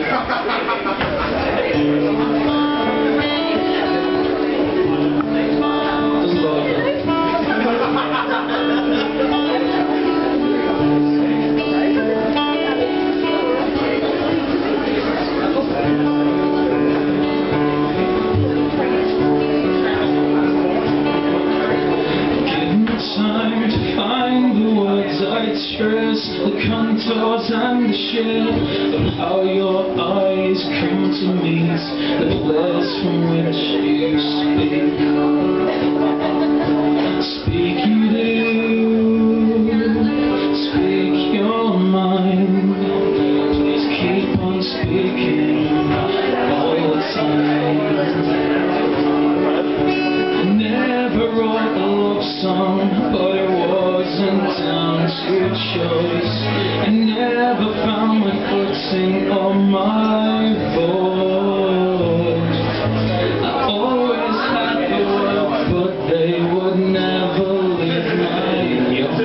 Trust the contours and the shape of how your eyes come to meet the place from which you speak. Speak you do, speak your mind. Please keep on speaking all the time. I never wrote a love song, but it wasn't down to choice. I never found my footing or my voice. I always had the words, but they would never leave my young.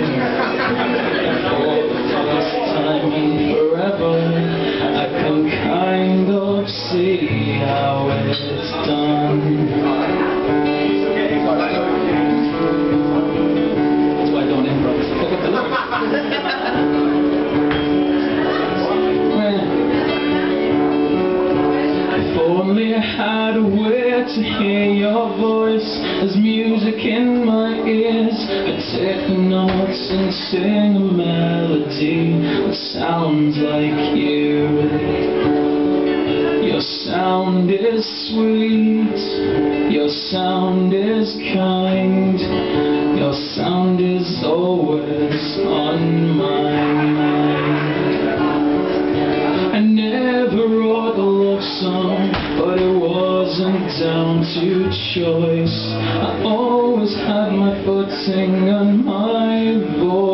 For the first time in forever, I can kind of see how it's done. If only I had a way to hear your voice as music in my ears. I'd take the notes and sing a melody that sounds like you. Your sound is sweet, your sound is kind, your sound is always on my mind. I never wrote a love song, but it wasn't down to choice. I always had my footing and my voice.